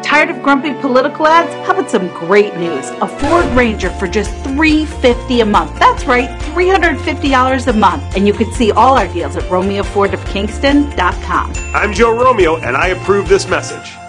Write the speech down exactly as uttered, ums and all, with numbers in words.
Tired of grumpy political ads? How about some great news? A Ford Ranger for just three hundred fifty dollars a month. That's right, three hundred fifty dollars a month. And you can see all our deals at Romeo Ford of Kingston dot com. I'm Joe Romeo, and I approve this message.